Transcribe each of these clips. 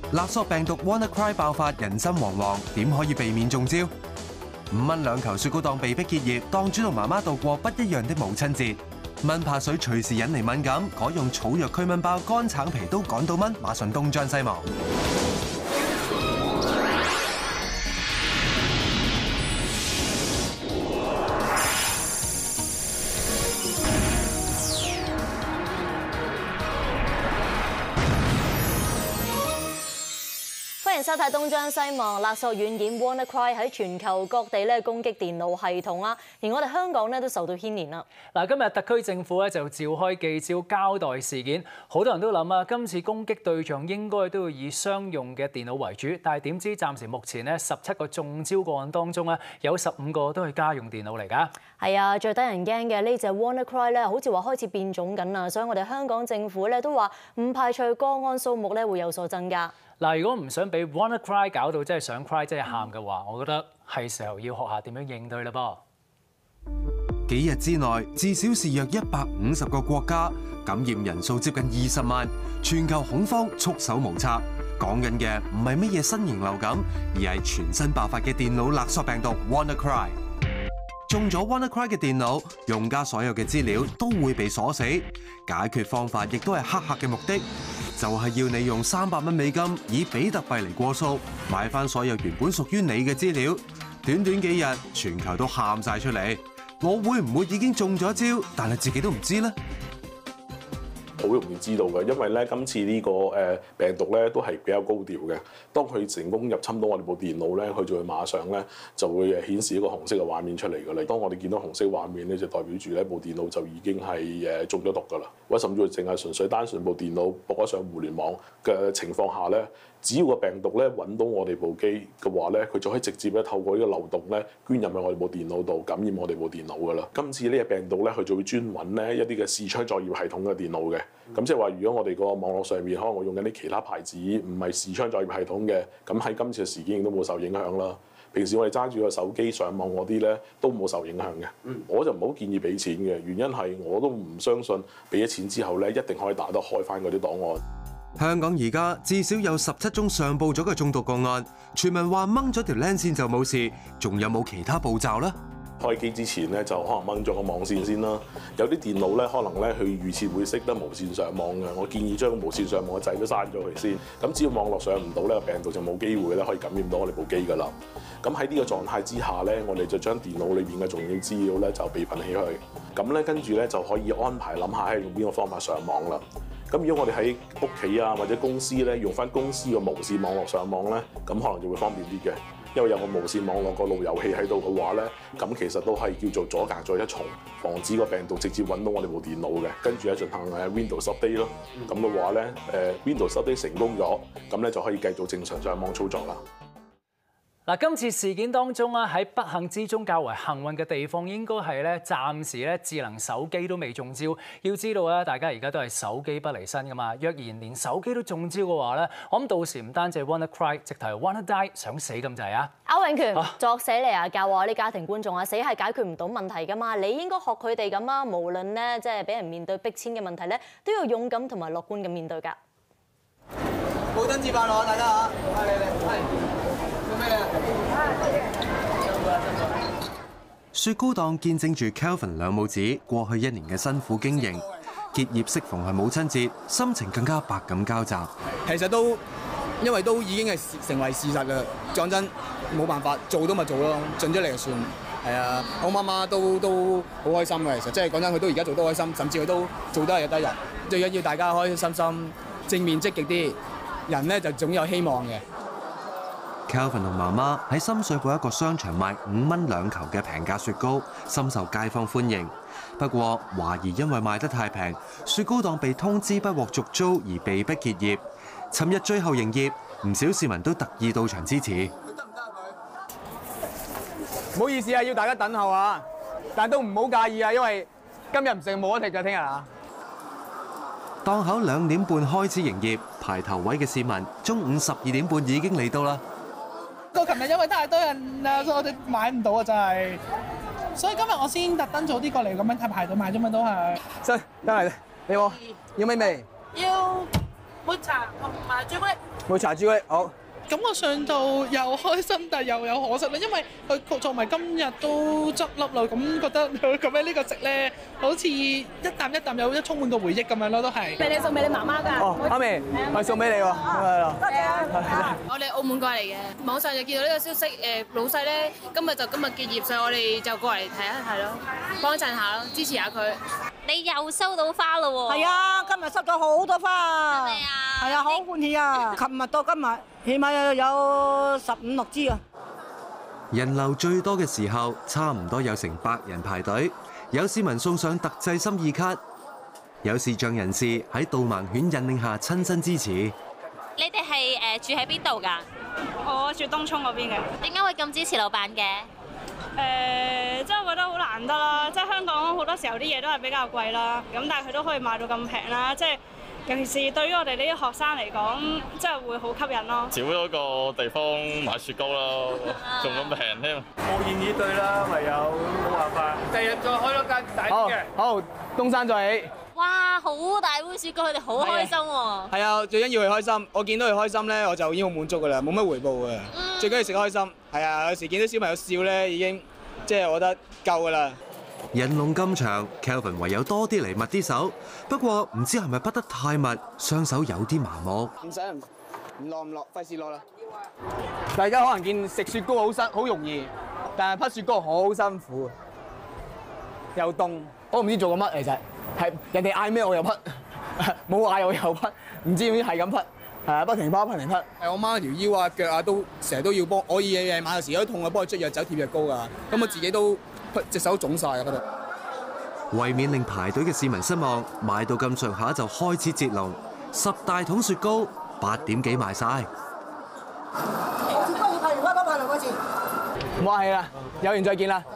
勒索病毒 WannaCry 爆發，人心惶惶，點可以避免中招？5蚊2球雪糕檔被迫結業，檔主同媽媽度過不一樣的母親節。蚊怕水隨時引嚟敏感，改用草藥驅蚊包，乾橙皮都趕到蚊，馬上東張西望。 歡迎收睇東張西望。勒索軟件 WannaCry 喺全球各地咧攻擊電腦系統啦，而我哋香港咧都受到牽連啦。 嗱，今日特區政府咧就召開記招交代事件，好多人都諗啊，今次攻擊對象應該都要以商用嘅電腦為主，但係點知暫時目前咧17個中招個案當中咧，有15個都係家用電腦嚟㗎。 係啊，最得人驚嘅呢隻 WannaCry 咧，好似話開始變種緊啦，所以我哋香港政府咧都話唔排除個案數目咧會有所增加。 嗱，如果唔想俾 WannaCry 搞到真係想 cry 真係喊嘅話，我覺得係時候要學下點樣應對啦噃。 幾日之內，至少是約150個國家感染人數接近20萬，全球恐慌束手無策。講緊嘅唔係乜嘢新型流感，而係全新爆發嘅電腦勒索病毒 WannaCry。中咗 WannaCry 嘅電腦，用家所有嘅資料都會被鎖死。解決方法亦都係黑客嘅目的，就係要你用300蚊美金以比特幣嚟過數，買翻所有原本屬於你嘅資料。短短幾日，全球都喊晒出嚟。我會唔會已經中咗招，但係自己都唔知呢？ 好容易知道嘅，因為咧今次呢個病毒咧都係比較高調嘅。當佢成功入侵到我哋部電腦咧，佢就會馬上咧就會顯示一個紅色嘅畫面出嚟㗎啦。當我哋見到紅色畫面咧，就代表住呢部電腦就已經係中咗毒㗎啦。或者甚至乎淨係純粹單純部電腦駁咗上互聯網嘅情況下咧，只要個病毒咧揾到我哋部機嘅話咧，佢就可以直接咧透過呢個漏洞咧捐入去我哋部電腦度，感染我哋部電腦㗎啦。今次呢個病毒咧，佢就會專揾咧一啲嘅視窗作業系統嘅電腦嘅。咁即係話，如果我哋個網絡上面可能我用緊啲其他牌子唔係視窗作業系統嘅，咁喺今次嘅事件亦都冇受影響啦。平時我哋揸住個手機上網嗰啲咧都冇受影響嘅。我就唔好建議俾錢嘅，原因係我都唔相信俾咗錢之後咧一定可以打得開翻嗰啲檔案。 香港而家至少有17宗上報咗嘅中毒個案，傳聞話掹咗條 LAN 線就冇事，仲有冇其他步驟呢？ 開機之前咧就可能掹咗個網線先啦。有啲電腦咧可能咧佢預設會識得無線上網嘅，我建議將無線上網嘅掣都刪咗佢先。咁只要網絡上唔到咧，病毒就冇機會咧可以感染到我哋部機㗎啦。咁喺呢個狀態之下咧，我哋就將電腦裏邊嘅重要資料咧就備份起去。咁咧跟住咧就可以安排諗下係用邊個方法上網啦。咁如果我哋喺屋企啊或者公司咧用翻公司嘅無線網絡上網咧，咁可能就會方便啲嘅。因為有個無線網絡個路由器喺度嘅話咧，咁其實都係叫做阻隔咗一重，防止個病毒直接揾到我哋部電腦嘅。跟住咧進行Windows Update 咯，咁嘅話咧Windows Update 成功咗，咁咧就可以繼續正常上網操作啦。 嗱，今次事件當中啊，喺不幸之中較為幸運嘅地方，應該係咧暫時咧智能手機都未中招。要知道咧，大家而家都係手機不離身噶嘛。若然連手機都中招嘅話咧，我諗到時唔單止係 WannaCry，直頭係 WannaDie，想死咁滯啊！ 歐永權作死嚟啊！教我啲家庭觀眾啊，死係解決唔到問題噶嘛。你應該學佢哋咁啊，無論咧即係俾人面對逼遷嘅問題咧，都要勇敢同埋樂觀咁面對㗎。 母親節快樂啊，大家嚇！係。 雪糕檔見證住 Kelvin 兩母子過去1年嘅辛苦經營，結業適逢係母親節，心情更加百感交集。 其實都因為都已經係成為事實啦，講真冇辦法，做都咪做咯，盡咗力就算。係啊，我媽媽都好開心嘅，其實即係講真，佢都而家做得開心，甚至佢都做得係得人。最緊要大家開開心心，正面積極啲，人咧就總有希望嘅。 Kelvin 同媽媽喺深水埗一個商場賣5蚊2球嘅平價雪糕，深受街坊歡迎。不過懷疑因為賣得太平，雪糕檔被通知不獲續租而被迫結業。尋日最後營業，唔少市民都特意到場支持。 唔好意思啊，要大家等候啊，但都唔好介意啊，因為今日唔食冇得食㗎，聽日啊。 檔口2點半開始營業，排頭位嘅市民中午12點半已經嚟到啦。 到琴日因為太多人啦，所以我哋買唔到啊，真係。所以今日我先特登早啲過嚟咁樣睇排隊買啫嘛，都係。 真係，你好，要咩味？ 要抹茶同埋朱古力。 抹茶朱古力好。 感覺上就又開心，但係又有可惜啦，因為佢做埋今日都執笠啦，咁覺得咁樣呢個食咧，好似一啖一啖有一充滿個回憶咁樣咯，都係。 俾你送俾你媽媽㗎。 哦，媽咪，係送俾你喎，係咯。 多謝啊！我哋澳門過嚟嘅，網上就見到呢個消息，老細咧今日結業，所以我哋就過嚟睇一睇咯，幫襯下咯，支持下佢。 你又收到花咯喎！ 係啊，今日收咗好多花。 係咪啊？ 係啊，好歡喜啊！琴日到今日，起碼有15、16支啊！ 人流最多嘅時候，差唔多有成100人排隊，有市民送上特製心意卡，有視障人士喺導盲犬引領下親身支持。 你哋係住喺邊度㗎？ 我住東涌嗰邊嘅。 點解會咁支持老闆嘅？ 即係我覺得好難得啦，即係香港好多時候啲嘢都係比較貴啦，咁但係佢都可以賣到咁平啦，即係尤其是對於我哋呢啲學生嚟講，即係會好吸引咯。 少咗個地方買雪糕啦，仲咁平添。 無言以對啦，唯有冇辦法。第日再開多間大啲嘅。 好，東山再起。 哇！好大杯雪糕，佢哋好開心喎。 係啊，最緊要佢開心。我見到佢開心咧，我就已經好滿足㗎啦，冇乜回報嘅。最緊要食開心。係啊，有時見到小朋友笑咧，已經即係我覺得夠㗎啦。 人龍咁長 ，Kelvin 唯有多啲嚟密啲手。不過唔知係咪滗得太密，雙手有啲麻木。 唔使唔落，費事落啦。大家可能見食雪糕好容易，但係滗雪糕好辛苦，又凍。我唔知做緊乜其實，係人哋嗌咩我又滗，冇嗌我又滗，唔知係咁滗。係啊，不停拋，不停滗。係我媽條腰啊、腳啊都成日都要幫，我夜晚有時有啲痛啊，幫佢捽藥酒、貼藥膏㗎。咁我自己都隻手腫晒啊嗰度。 為免令排隊嘅市民失望，賣到咁上下就開始截龍，10大桶雪糕8點幾賣晒。 雪糕要派完花都派2次。 唔好客氣啦，有緣再見啦。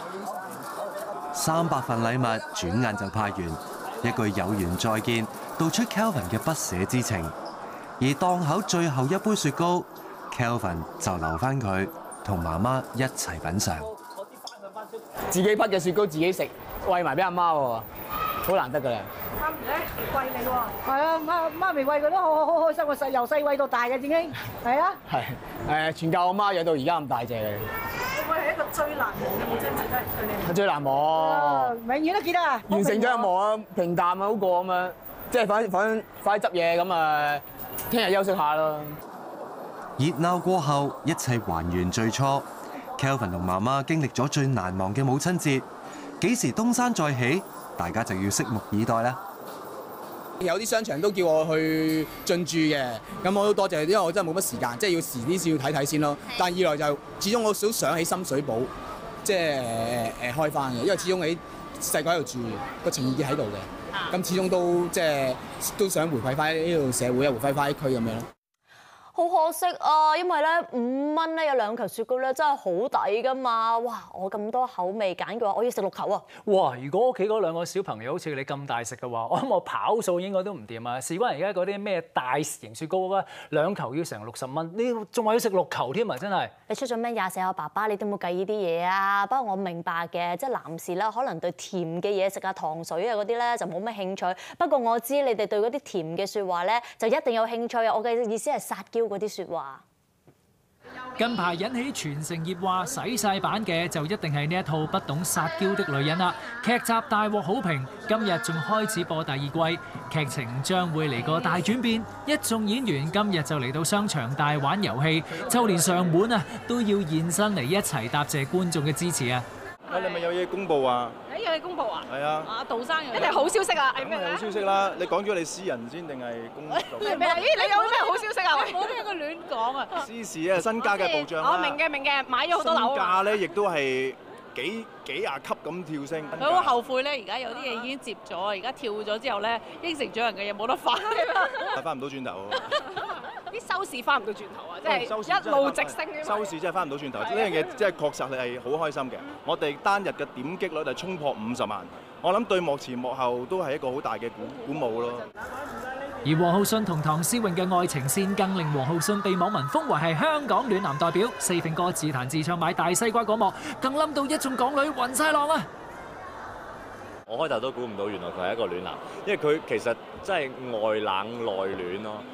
300份禮物轉眼就派完，一句有緣再見，道出 Kelvin 嘅不捨之情。而檔口最後一杯雪糕 ，Kelvin 就留翻佢同媽媽一齊品嚐。 自己滗嘅雪糕自己食，餵埋俾阿媽喎，好難得㗎啦。 媽咪咧餵你喎。係啊，媽咪餵佢都好開心喎，由細餵到大嘅已經。係啊。 係全靠我媽養到而家咁大隻嘅。 會唔會係一個最難忘嘅母親節咧？對你？ 最難忘。 永遠都記得啊！ 完成咗任務啊，平淡啊好過咁樣，即係反快執嘢咁啊，聽日休息下咯。 熱鬧過後，一切還原最初。Kelvin 同媽媽經歷咗最難忘嘅母親節，幾時東山再起，大家就要拭目以待啦。有啲商場都叫我去進駐嘅，咁我都多謝，因為我真係冇乜時間，即係要遲啲先要睇睇先咯。但二來就始終我都想喺深水埗，即係開翻嘅，因為始終喺細個喺度住，個情意結喺度嘅，咁始終都即係都想回饋翻呢度社會啊，回饋翻啲區咁樣咯。 好可惜啊，因為咧5蚊咧有2球雪糕咧真係好抵噶嘛！哇，我咁多口味揀嘅話，我要食6球啊！ 哇！如果屋企嗰2個小朋友好似你咁大食嘅話，我諗我跑數應該都唔掂啊！事關而家嗰啲咩大型雪糕啊，2球要成60蚊，你仲話要食6球添啊！真係你出咗名廿四口爸爸，你都冇計呢啲嘢啊！不過我明白嘅，即係男士啦，可能對甜嘅嘢食啊、糖水啊嗰啲咧就冇乜興趣。不過我知你哋對嗰啲甜嘅説話咧就一定有興趣啊！我嘅意思係撒嬌嗰啲説話。 近排引起全城熱話，洗晒版嘅就一定係呢一套不懂撒嬌的女人啦。劇集大獲好評，今日仲開始播第2季，劇情將會嚟個大轉變。一眾演員今日就嚟到商場大玩遊戲，就連上門啊都要現身嚟一齊答謝觀眾嘅支持啊！ 你咪有嘢公佈啊？ 有嘢公佈啊？ 係啊！ 啊，杜生一定好消息啊！係咩好消息啦！你講咗你私人先定係公道？ 咦，你有咩好消息啊？我都應該亂講啊！ 私事啊，身家嘅保障啦。 我明嘅，買咗好多樓。 身價咧，亦都係幾廿級咁跳升。 佢好後悔咧，而家有啲嘢已經接咗，而家跳咗之後咧，應承咗人嘅嘢冇得翻。 翻唔到轉頭。 啲收視翻唔到轉頭啊！即係一路直升。 收視真係翻唔到轉頭，呢樣嘢真係確實係好開心嘅。我哋單日嘅點擊率係衝破50萬，我諗對幕前幕後都係一個好大嘅鼓舞咯。 而王浩信同唐詩詠嘅愛情線更令王浩信被網民封為係香港暖男代表。四平哥自彈自唱買大西瓜嗰幕，更冧到一眾港女暈晒浪啊！ 我開頭都估唔到，原來佢係一個暖男，因為佢其實真係外冷內暖咯。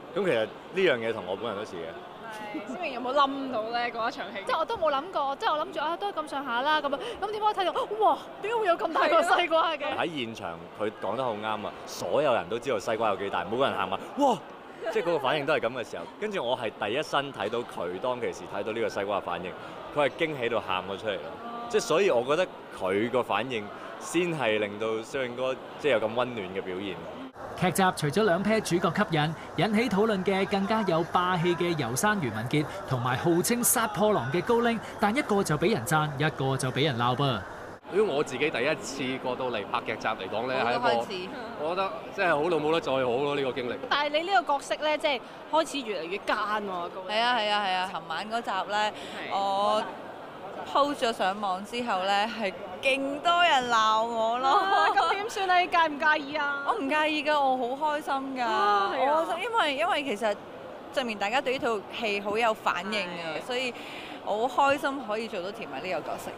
咁其實呢樣嘢同我本人都似嘅。 思明有冇冧到咧嗰一場戲？即係我都冇諗過，即係我諗住都係咁上下啦咁樣。咁點解睇到哇？點解會有咁大個西瓜嘅？ 喺現場佢講得好啱啊！所有人都知道西瓜有幾大，每個人行埋哇！即係嗰個反應都係咁嘅時候。跟住我係第一身睇到佢當其時睇到呢個西瓜嘅反應，佢係驚喜到喊咗出嚟咯。即係所以我覺得佢個反應先係令到蕭永哥即係有咁溫暖嘅表現。 劇集除咗兩 pair 主角吸引，引起討論嘅更加有霸氣嘅游山余文傑同埋號稱殺破狼嘅高拎，但一個就俾人讚，一個就俾人鬧噃。 如果我自己第一次過到嚟拍劇集嚟講咧，係一個我覺得即係好到冇得再好咯呢個經歷。 但係你呢個角色咧，即係開始越嚟越奸喎。 係啊！尋晚嗰集咧，我post咗上網之後咧，係勁多人鬧我咯。 咁點算啊？你介唔介意啊？ 我唔介意㗎，我好開心㗎。因為其實證明大家對呢套戲好有反應嘅，所以我好開心可以做到甜蜜呢個角色。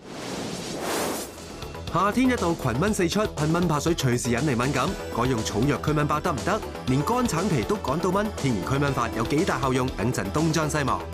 夏天一到，群蚊四出，噴蚊怕水隨時引嚟敏感，改用草藥驅蚊包得唔得？連乾橙皮都趕到蚊，天然驅蚊法有幾大效用？等陣東張西望。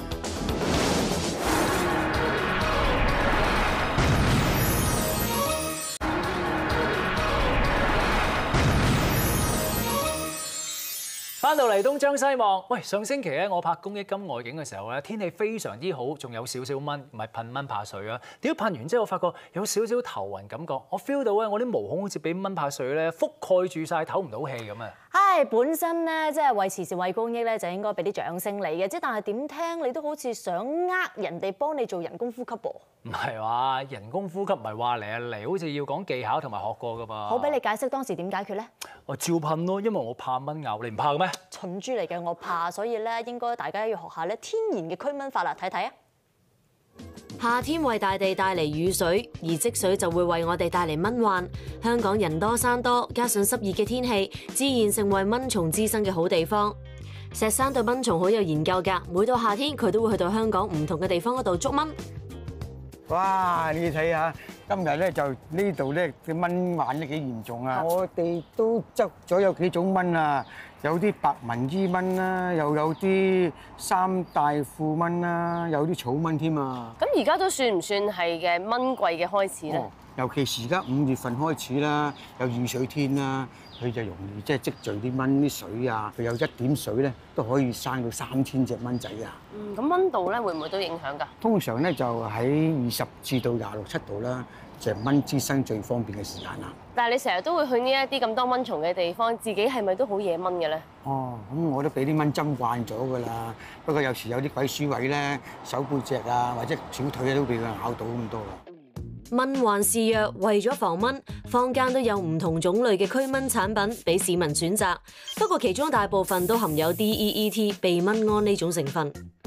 翻到嚟東張西望，喂！上星期咧，我拍公益金外景嘅時候咧，天氣非常之好，仲有少少蚊，唔係噴蚊怕水啊！點解噴完之後，我發覺有少少頭暈感覺，我 feel 到咧，我啲毛孔好似俾蚊怕水咧覆蓋住晒，唞唔到氣咁啊！ 唉，本身咧即係為慈善為公益咧，就應該俾啲掌聲你嘅，即但係點聽你都好似想人哋幫你做人工呼吸噃。 唔係話人工呼吸唔係話嚟啊嚟，好似要講技巧同埋學過噶噃。 好，俾你解釋當時點解決咧？ 我照噴咯，因為我怕蚊咬，你唔怕嘅咩？ 蠢豬嚟嘅，我怕，所以咧應該大家要學下咧天然嘅驅蚊法啦，睇睇啊！ 夏天為大地帶嚟雨水，而積水就會為我哋帶嚟蚊患。香港人多山多，加上濕熱嘅天氣，自然成為蚊蟲滋生嘅好地方。石山對蚊蟲好有研究㗎，每到夏天佢都會去到香港唔同嘅地方嗰度捉蚊。 哇！你睇下，今日咧就呢度咧嘅蚊患都幾嚴重啊！我哋都執咗有幾種蚊啊，有啲白紋伊蚊啦，又有啲三大褲蚊啦，有啲草蚊添啊！ 咁而家都算唔算係嘅蚊季嘅開始咧？ 尤其是而家5月份開始啦，有雨水天啦，佢就容易即係積聚啲蚊啲水啊，佢有一點水咧都可以生到3000隻蚊仔啊！ 咁溫度咧會唔會都影響㗎？ 通常咧就喺20至到26、7度啦，就係蚊滋生最方便嘅時間啦。 但係你成日都會去呢一啲咁多蚊蟲嘅地方，自己係咪都好惹蚊嘅咧？ 哦，咁我都俾啲蚊針慣咗㗎啦。不過有時有啲鬼鼠位咧，手背脊啊或者小腿都俾佢咬到咁多啦。 蚊患肆虐，為咗防蚊，坊間都有唔同種類嘅驅蚊產品俾市民選擇。不過其中大部分都含有 DEET 避蚊胺呢種成分。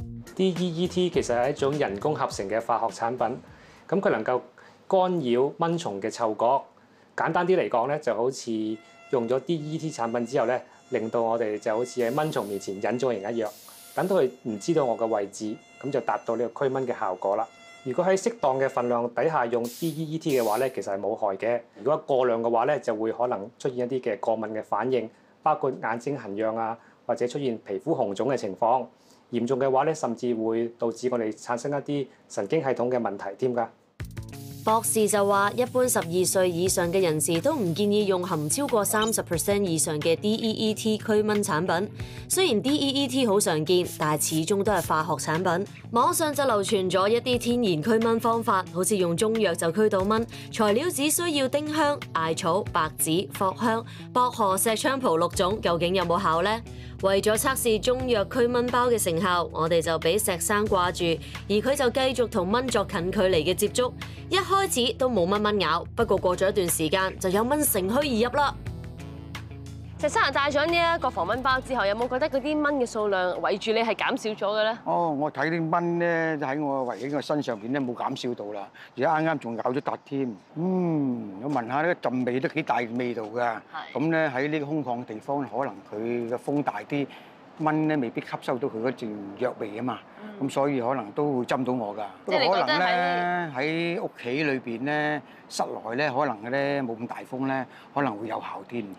DEET 其實係一種人工合成嘅化學產品，咁佢能夠干擾蚊蟲嘅嗅覺。簡單啲嚟講咧，就好似用咗 DEET 產品之後咧，令到我哋就好似喺蚊蟲面前隱咗形一樣，等到佢唔知道我嘅位置，咁就達到呢個驅蚊嘅效果啦。如果喺適當嘅份量底下用 DEET 嘅話咧，其實係冇害嘅。如果過量嘅話咧，就會可能出現一啲嘅過敏嘅反應，包括眼睛痕癢啊，或者出現皮膚紅腫嘅情況。嚴重嘅話咧，甚至會導致我哋產生一啲神經系統嘅問題添㗎。 博士就話，一般12歲以上嘅人士都唔建議用含超過30% 以上嘅 DEET 驅蚊產品。雖然 DEET 好常見，但係始終都係化學產品。網上就流傳咗一啲天然驅蚊方法，好似用中藥就驅到蚊，材料只需要丁香、艾草、白芷、藿香、薄荷、石菖蒲6種，究竟有冇效呢？為咗測試中藥驅蚊包嘅成效，我哋就俾石生掛住，而佢就繼續同蚊作近距離嘅接觸。一開始都冇乜蚊咬，不過過咗一段時間就有蚊乘虛而入啦。 石生戴咗呢一個防蚊包之後，有冇覺得嗰啲蚊嘅數量圍住你係減少咗嘅咧？ 哦，我睇啲蚊咧喺我圍喺個身上邊咧冇減少到啦，而家啱啱仲咬咗笪添。我聞下呢陣味都幾大味道㗎。咁咧喺呢個空曠地方，可能佢嘅風大啲，蚊咧未必吸收到佢嗰陣藥味啊嘛。咁所以可能都會針到我㗎。不過可能咧喺屋企裏邊咧，室內咧可能咧冇咁大風咧，可能會有效啲咁多。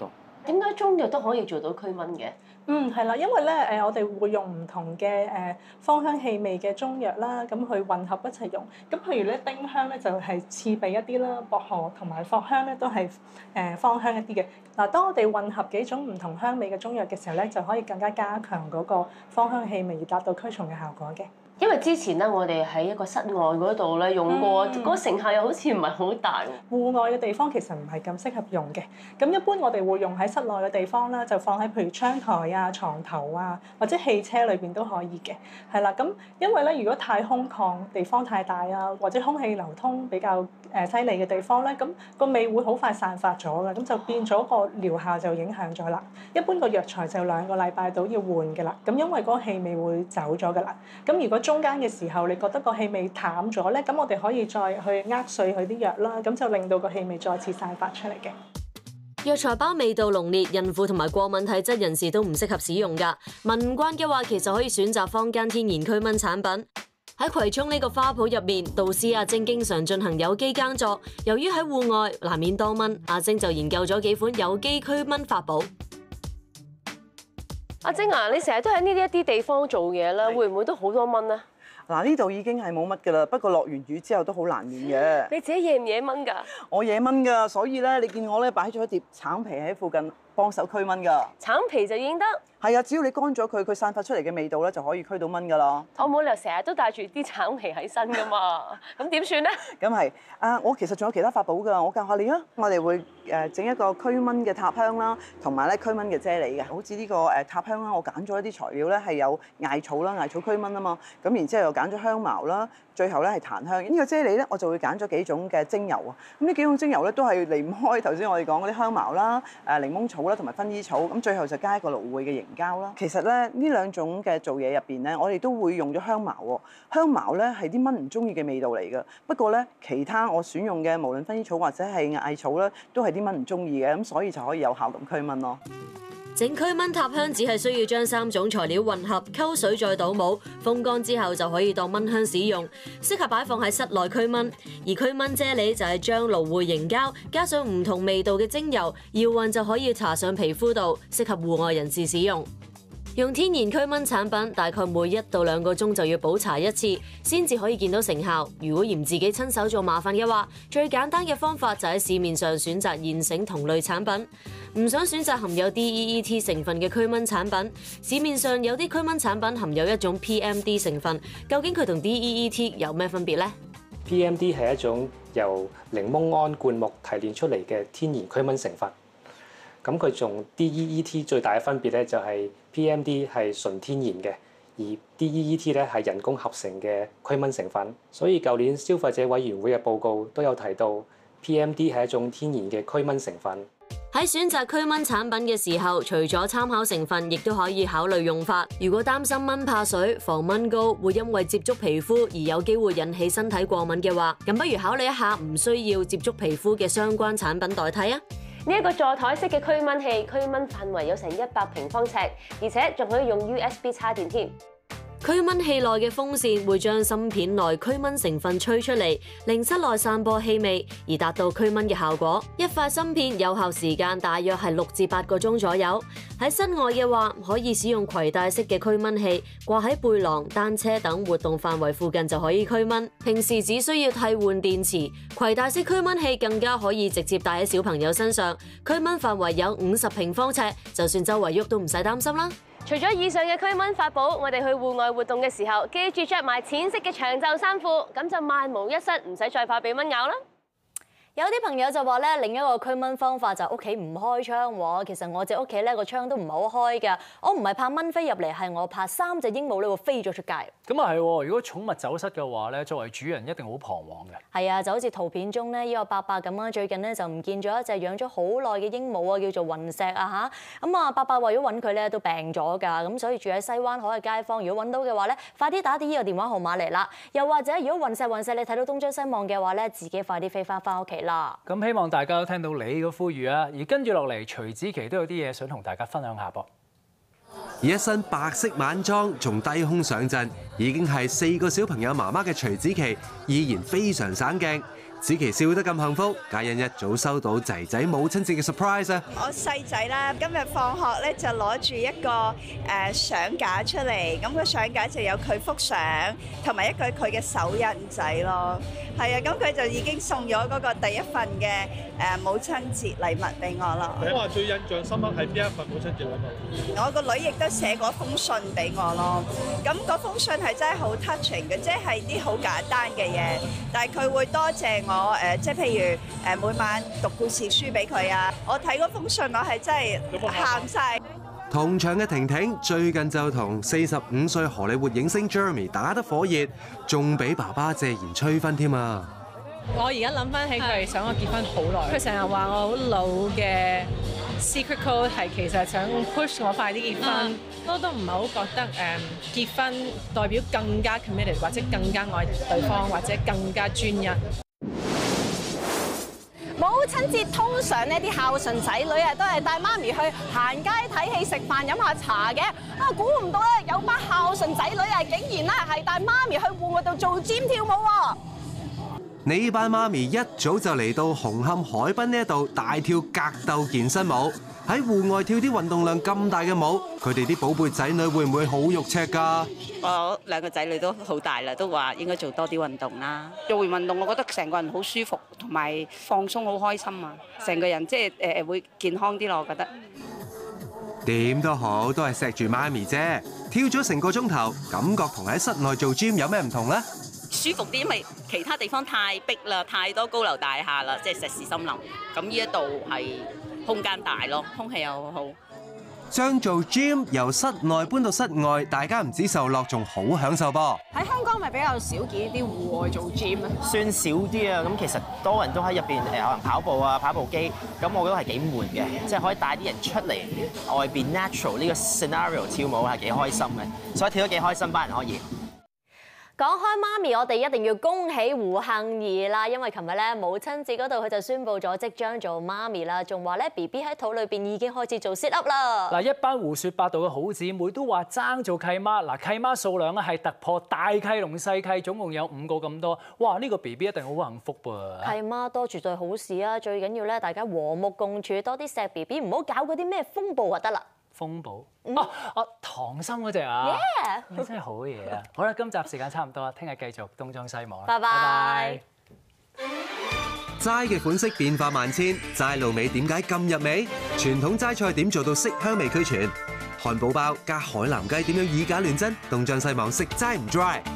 點解中藥都可以做到驅蚊嘅？ 係啦，因為咧我哋會用唔同嘅芳香氣味嘅中藥啦，咁去混合一齊用。咁譬如咧丁香咧就係刺鼻一啲啦，薄荷同埋藿香咧都係芳香一啲嘅。嗱，當我哋混合幾種唔同香味嘅中藥嘅時候咧，就可以更加加強嗰個芳香氣味，而達到驅蟲嘅效果嘅。 因為之前咧，我哋喺一個室外嗰度咧用過，嗰個成效又好似唔係好大。 戶外嘅地方其實唔係咁適合用嘅。咁一般我哋會用喺室內嘅地方啦，就放喺譬如窗台啊、床頭啊，或者汽車裏邊都可以嘅。係啦，咁因為咧，如果太空曠、地方太大啊，或者空氣流通比較犀利嘅地方咧，咁個味會好快散發咗嘅，咁就變咗個療效就影響咗啦。一般個藥材就2個禮拜到要換嘅啦。咁因為嗰個氣味會走咗嘅啦。咁如果中間嘅時候，你覺得個氣味淡咗咧，咁我哋可以再去碎佢啲藥啦，咁就令到個氣味再次散發出嚟嘅。 藥材包味道濃烈，孕婦同埋過敏體質人士都唔適合使用㗎。聞唔慣嘅話，其實可以選擇坊間天然驅蚊產品。喺葵涌呢個花圃入面，導師阿晶經常進行有機耕作。由於喺戶外難免多蚊，阿晶就研究咗幾款有機驅蚊法寶。 阿晶啊，你成日都喺呢一啲地方做嘢啦，會唔會都好多蚊咧？ 嗱，呢度已經係冇乜㗎啦，不過落完雨之後都好難免嘅。 你自己惹唔惹蚊㗎？ 我惹蚊㗎，所以咧，你見我咧擺咗一碟橙皮喺附近幫手驅蚊㗎。 橙皮就已經得？ 係啊，只要你乾咗佢，佢散發出嚟嘅味道咧就可以驅到蚊㗎啦。 我冇理由成日都帶住啲橙皮喺身㗎嘛，咁點算咧？ 咁係我其實仲有其他法寶㗎，我教下你啊。我哋會整一個驅蚊嘅塔香啦，同埋咧驅蚊嘅啫喱嘅。好似呢個塔香啦，我揀咗一啲材料咧係有艾草啦，艾草驅蚊啊嘛。咁然之後又揀咗香茅啦，最後咧係檀香。呢個啫喱咧，我就會揀咗幾種嘅精油啊。咁呢幾種精油咧都係離唔開頭先我哋講嗰啲香茅啦、檸檬草啦同埋薰衣草。咁最後就加一個蘆薈嘅凝膠啦。其實咧呢兩種嘅做嘢入邊咧，我哋都會用咗香茅喎。香茅咧係啲蚊唔中意嘅味道嚟㗎。不過咧其他我選用嘅無論薰衣草或者係艾草咧，都係啲蚊唔中意嘅，咁所以就可以有效咁驅蚊咯。 整驅蚊塔香只係需要將3種材料混合，溝水再倒模，風乾之後就可以當蚊香使用，適合擺放喺室內驅蚊。而驅蚊啫喱就係將蘆薈凝膠加上唔同味道嘅精油，搖勻就可以搽上皮膚度，適合戶外人士使用。用天然驅蚊產品，大概每1到2個鐘就要補搽1次，先至可以見到成效。如果嫌自己親手做麻煩嘅話，最簡單嘅方法就喺市面上選擇現成同類產品。唔想選擇含有 DEET 成分嘅驅蚊產品，市面上有啲驅蚊產品含有一種 PMD 成分，究竟佢同 DEET 有咩分別呢？ PMD 係一種由檸檬胺灌木提煉出嚟嘅天然驅蚊成分。咁佢同 DEET 最大嘅分別咧，就係 PMD 係純天然嘅，而 DEET 咧係人工合成嘅驅蚊成分。所以舊年消費者委員會嘅報告都有提到 ，PMD 係一種天然嘅驅蚊成分。 喺選擇驅蚊產品嘅時候，除咗參考成分，亦都可以考慮用法。如果擔心蚊怕水、防蚊膏會因為接觸皮膚而有機會引起身體過敏嘅話，咁不如考慮一下唔需要接觸皮膚嘅相關產品代替啊！ 呢一個座台式嘅驅蚊器，驅蚊範圍有成100平方尺，而且仲可以用 USB 插電添。 驅蚊器內嘅風扇會將芯片內驅蚊成分吹出嚟，令室內散播氣味，而達到驅蚊嘅效果。一塊芯片有效時間大約係6至8個鐘左右。喺室外嘅話，可以使用攜帶式嘅驅蚊器，掛喺背囊、單車等活動範圍附近就可以驅蚊。平時只需要替換電池，攜帶式驅蚊器更加可以直接戴喺小朋友身上。驅蚊範圍有50平方尺，就算周圍喐都唔使擔心啦。 除咗以上嘅驅蚊法寶，我哋去戶外活動嘅時候，記住着埋淺色嘅長袖衫褲，咁就萬無一失，唔使再怕被蚊咬啦。 有啲朋友就話咧，另一個驅蚊方法就屋企唔開窗喎。其實我隻屋企咧個窗都唔係好開㗎。我唔係怕蚊飛入嚟，係我怕3隻鸚鵡咧會飛咗出街。 咁啊係喎，如果寵物走失嘅話咧，作為主人一定好彷徨嘅。 係啊，就好似圖片中咧呢個伯伯咁啊，最近咧就唔見咗一隻養咗好耐嘅鸚鵡啊，叫做雲石啊嚇。咁啊，伯伯為咗揾佢咧都病咗㗎，咁所以住喺西灣河嘅街坊，如果揾到嘅話咧，快啲打啲呢個電話號碼嚟啦。又或者如果雲石你睇到東張西望嘅話咧，自己快啲飛翻屋企啦。 咁希望大家都聽到你嘅呼籲啊！而跟住落嚟，徐子淇都有啲嘢想同大家分享下噃。 而一身白色晚裝，仲低胸上陣，已經係4個小朋友媽媽嘅徐子淇，依然非常省鏡。 子琪笑得咁幸福，嘉欣一早收到仔仔母親節嘅 surprise 啊！ 我細仔啦，今日放學咧就攞住一個相架出嚟，咁個相架就有佢幅相同埋一個佢嘅手印仔咯。係啊，咁佢就已經送咗嗰個第一份嘅母親節禮物俾我咯。 你話最印象深刻係邊一份母親節禮物？ 我個女亦都寫過封信俾我咯。咁嗰封信係真係好 touching 嘅，即係啲好簡單嘅嘢，但係佢會多謝我即係譬如每晚讀故事書俾佢啊。我睇嗰封信，我係真係喊晒。 同場嘅婷婷最近就同45歲荷里活影星 Jeremy 打得火熱，仲俾爸爸謝賢催婚添啊！ 我而家諗翻起佢係想我結婚好耐，佢成日話我好老嘅 secret code 係其實想 push 我快啲結婚，我都唔係好覺得結婚代表更加 committed 或者更加愛對方或者更加專一。 母親節通常呢啲孝順仔女啊，都係帶媽咪去行街睇戲、食飯、飲下茶嘅。啊，估唔到咧，有班孝順仔女啊，竟然咧係帶媽咪去戶外度做 gym 跳舞喎。 呢班媽咪一早就嚟到紅磡海濱呢一度大跳格鬥健身舞，喺戶外跳啲運動量咁大嘅舞，佢哋啲寶貝仔女會唔會好肉赤㗎？ 我兩個仔女都好大啦，都話應該做多啲運動啦。做完運動，我覺得成個人好舒服，同埋放鬆，好開心啊！成個人即係會健康啲咯，我覺得。 點都好，都係錫住媽咪啫。跳咗成個鐘頭，感覺同喺室內做 gym 有咩唔同呢？ 舒服啲，因為其他地方太逼啦，太多高樓大廈啦，即係石屎森林。咁呢一度係空間大咯，空氣又好好。 將做 gym 由室內搬到室外，大家唔止受落，仲好享受噃。 喺香港咪比較少見啲戶外做 gym 啊？ 算少啲啊，咁其實多人都喺入邊可能跑步啊、跑步機，咁我覺得係幾悶嘅，即係可以帶啲人出嚟外邊 natural 呢個 scenario 跳舞係幾開心嘅，所以跳得幾開心，班人可以。 講開媽咪，我哋一定要恭喜胡杏兒啦，因為琴日咧母親節嗰度佢就宣布咗即將做媽咪啦，仲話咧 BB 喺肚裏邊已經開始做 sit up 啦。 嗱，一班胡說八道嘅好姊妹都話爭做契媽，嗱契媽數量咧係突破大契同細契，總共有5個咁多。哇！呢個 BB 一定好幸福噃。 契媽多絕對好事啊，最緊要咧大家和睦共處，多啲錫 BB，唔好搞嗰啲咩風暴就得啦。 風暴溏心嗰隻啊！你真係好嘢啊！好啦，今集時間差唔多啦，聽日繼續東張西望啦。 拜拜。 齋嘅款式變化萬千，齋滷味點解咁入味？傳統齋菜點做到色香味俱全？漢堡包加海南雞點樣以假亂真？東張西望食齋唔 dry。